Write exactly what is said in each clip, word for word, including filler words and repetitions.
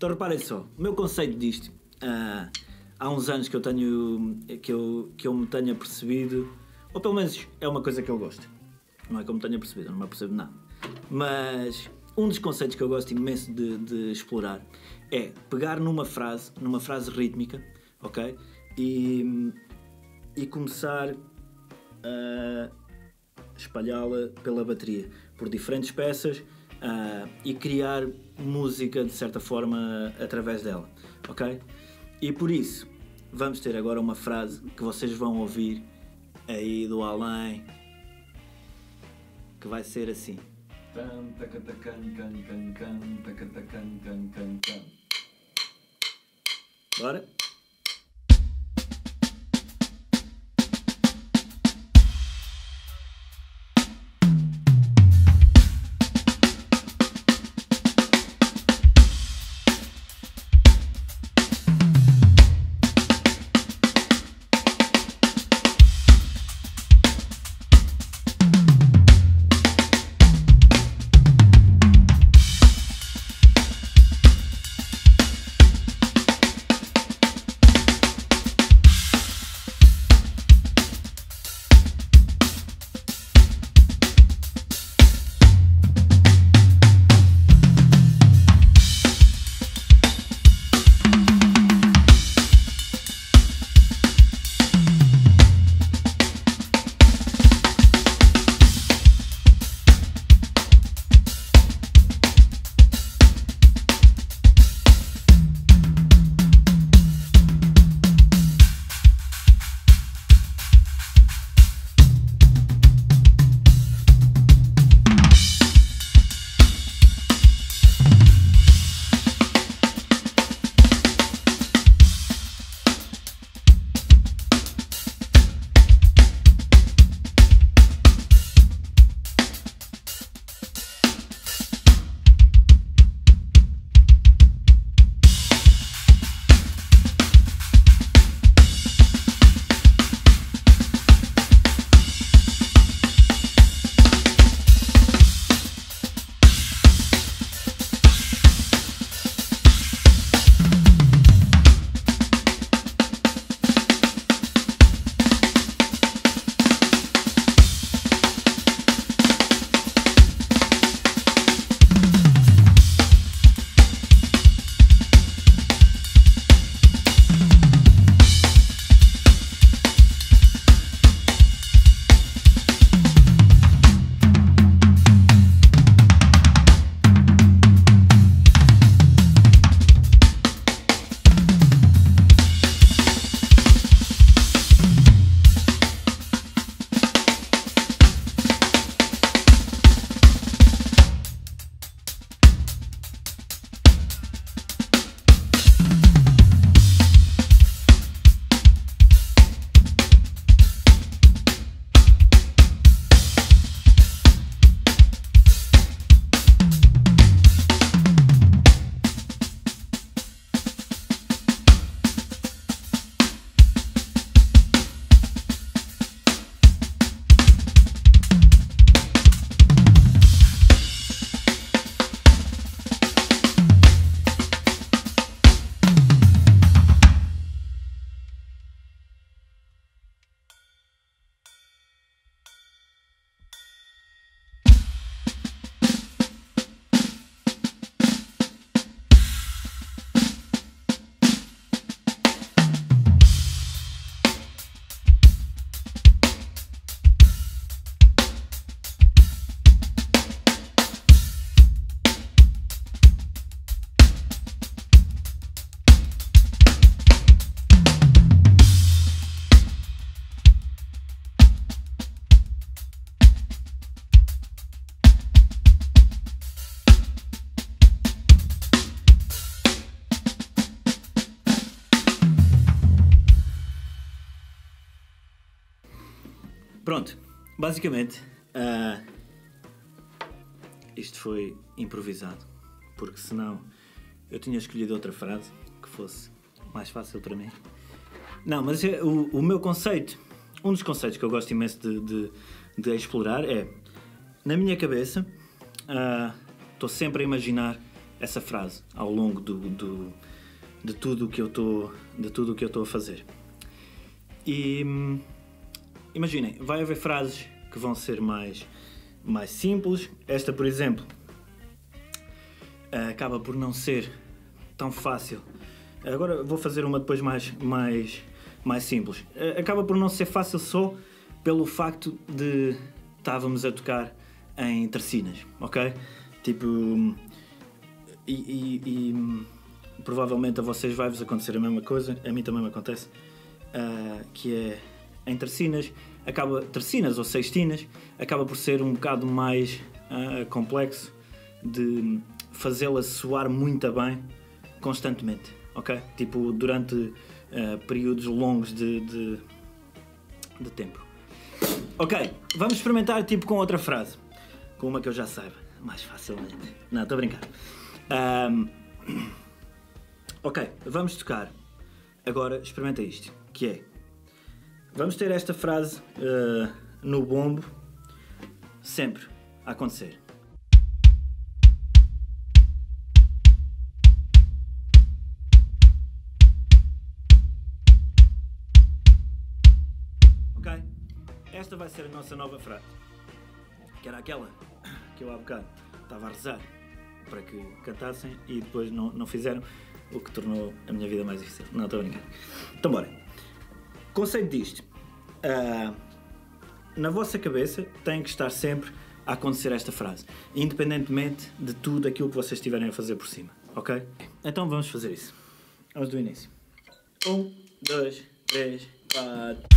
Então reparem só, o meu conceito disto, uh, há uns anos que eu, tenho, que, eu, que eu me tenha percebido, ou pelo menos é uma coisa que eu gosto. Não é que eu me tenha percebido, eu não me percebo nada. Mas um dos conceitos que eu gosto imenso de, de explorar é pegar numa frase, numa frase rítmica, ok? E, e começar a espalhá-la pela bateria, por diferentes peças, uh, e criar música de certa forma através dela, ok? E por isso vamos ter agora uma frase que vocês vão ouvir aí do além, que vai ser assim. Bora? Pronto, basicamente uh, isto foi improvisado, porque senão eu tinha escolhido outra frase que fosse mais fácil para mim. Não, mas é, o, o meu conceito, um dos conceitos que eu gosto imenso de, de, de explorar é, na minha cabeça, estou uh, sempre a imaginar essa frase ao longo do, do, de tudo o que eu estou de tudo o que eu estou a fazer. E imaginem, vai haver frases que vão ser mais, mais simples. Esta, por exemplo, acaba por não ser tão fácil. Agora vou fazer uma depois mais, mais, mais simples. Acaba por não ser fácil só pelo facto de estávamos a tocar em tercinas, ok? Tipo, e, e, e provavelmente a vocês vai-vos acontecer a mesma coisa, a mim também me acontece, uh, que é em tercinas, acaba, tercinas ou sextinas, acaba por ser um bocado mais uh, complexo de fazê-la soar muito bem constantemente, ok? Tipo, durante uh, períodos longos de, de, de tempo. Ok, vamos experimentar tipo com outra frase, com uma que eu já saiba, mais facilmente. Não, estou a brincar. Um, ok, vamos tocar. Agora experimenta isto, que é, vamos ter esta frase uh, no bombo sempre a acontecer. Ok? Esta vai ser a nossa nova frase, que era aquela que eu há bocado estava a rezar para que cantassem e depois não, não fizeram, o que tornou a minha vida mais difícil. Não, estou a brincar. Então bora. Conceito disto. Uh, na vossa cabeça tem que estar sempre a acontecer esta frase, independentemente de tudo aquilo que vocês estiverem a fazer por cima, ok? Então vamos fazer isso. Vamos do início. Um, dois, três, quatro...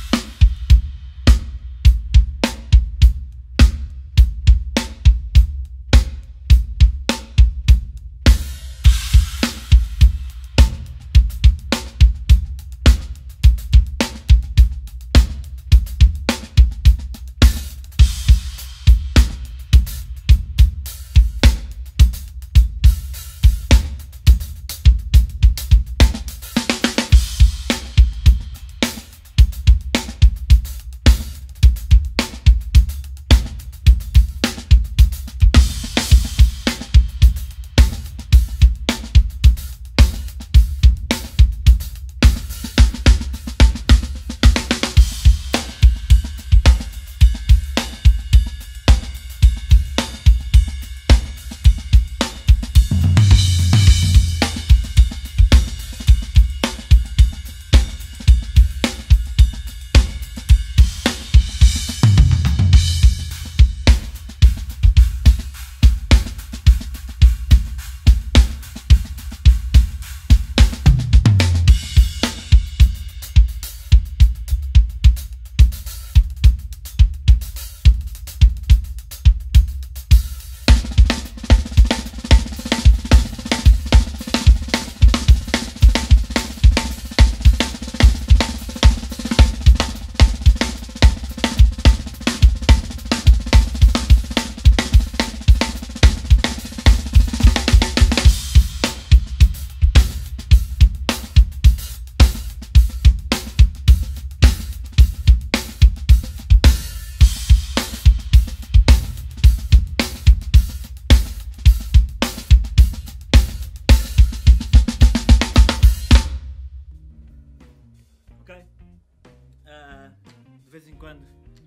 de vez em quando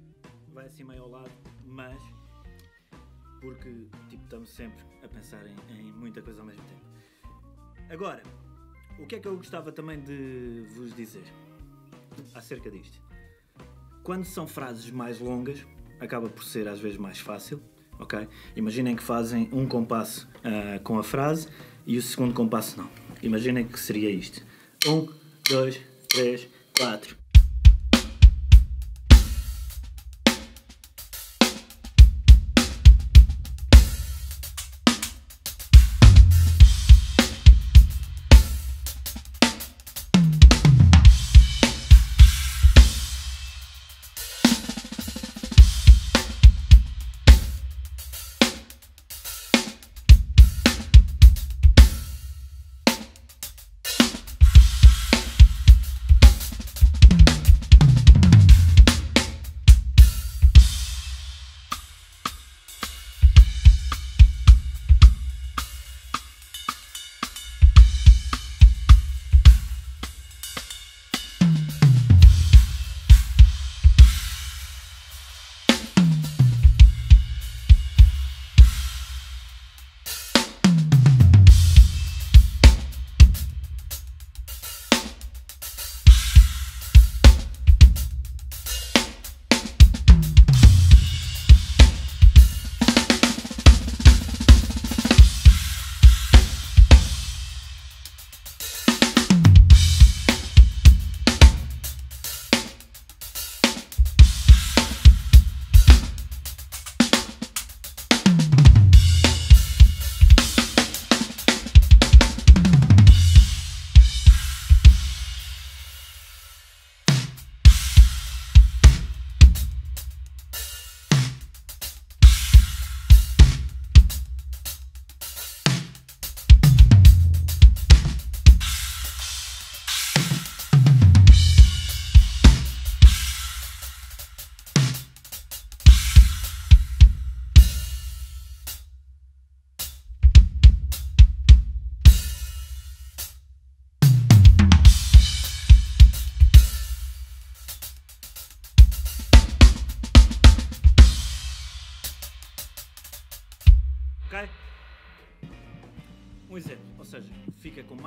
vai assim meio ao lado, mas porque tipo, estamos sempre a pensar em, em muita coisa ao mesmo tempo. Agora, o que é que eu gostava também de vos dizer acerca disto? Quando são frases mais longas, acaba por ser às vezes mais fácil, ok? Imaginem que fazem um compasso uh, com a frase e o segundo compasso não. Imaginem que seria isto. Um, dois, três, quatro.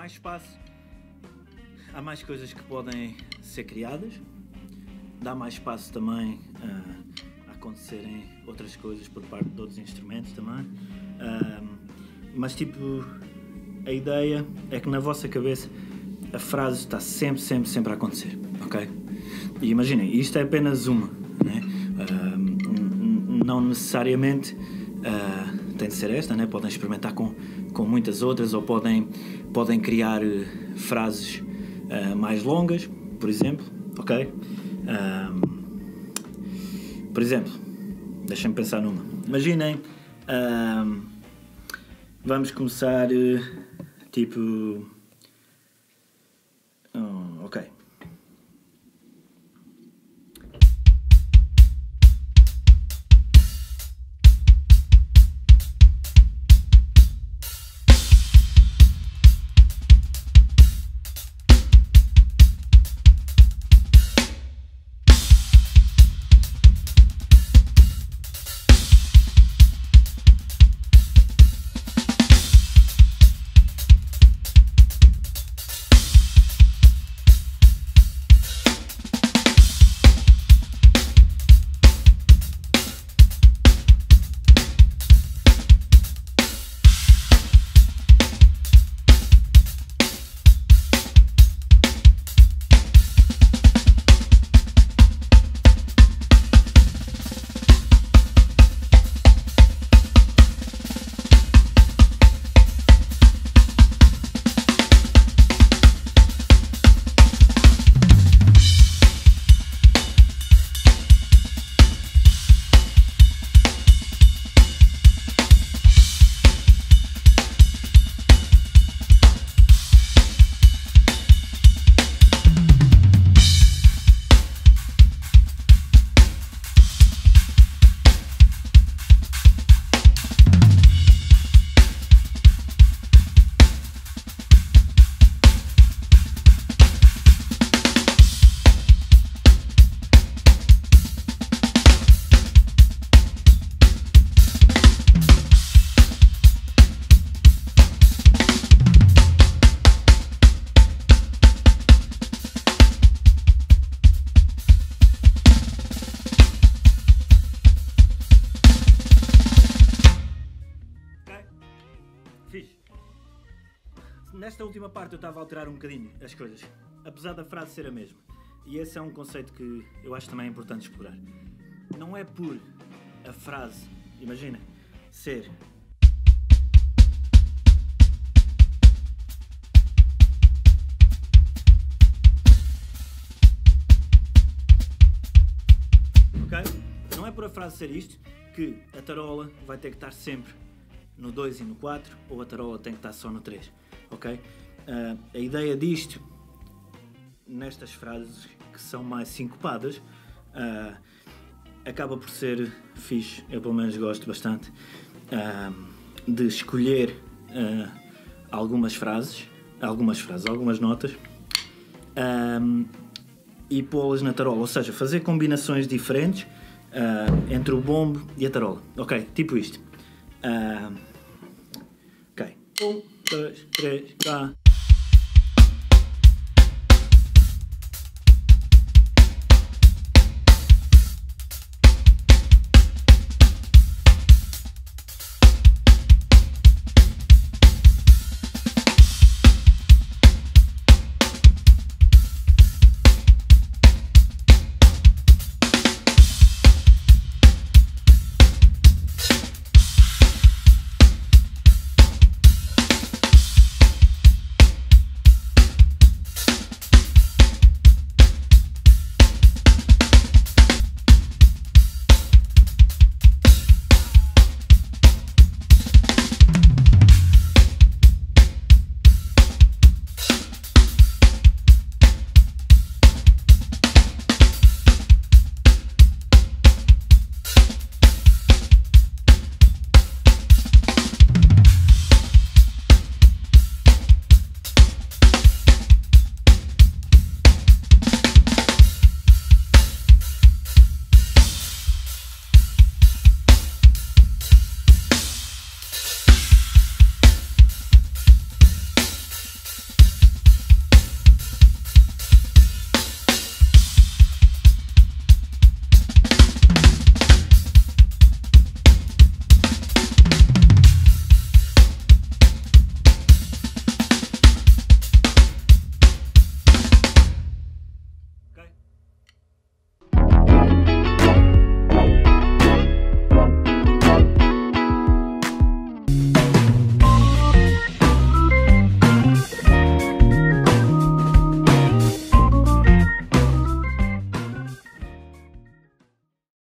mais espaço, há mais coisas que podem ser criadas, dá mais espaço também uh, a acontecerem outras coisas por parte de outros instrumentos também. Uh, mas tipo, a ideia é que na vossa cabeça a frase está sempre, sempre, sempre a acontecer, ok? E imaginem, isto é apenas uma, né? Uh, não necessariamente uh, tem de ser esta, né? Podem experimentar com, com muitas outras, ou podem, podem criar uh, frases uh, mais longas, por exemplo, ok? Uh, por exemplo, deixem-me pensar numa. Imaginem, uh, vamos começar uh, tipo... Oh, ok. Fixe. Nesta última parte eu estava a alterar um bocadinho as coisas, apesar da frase ser a mesma. E esse é um conceito que eu acho também importante explorar. Não é por a frase, imagina, ser ok? Não é por a frase ser isto que a tarola vai ter que estar sempre no dois e no quatro, ou a tarola tem que estar só no três, ok? Uh, a ideia disto, nestas frases que são mais sincopadas, uh, acaba por ser fixe, eu pelo menos gosto bastante, uh, de escolher uh, algumas frases, algumas frases, algumas notas, uh, e pô-las na tarola, ou seja, fazer combinações diferentes uh, entre o bombo e a tarola, ok? Tipo isto. Uh, ok, um, dois, três, quatro.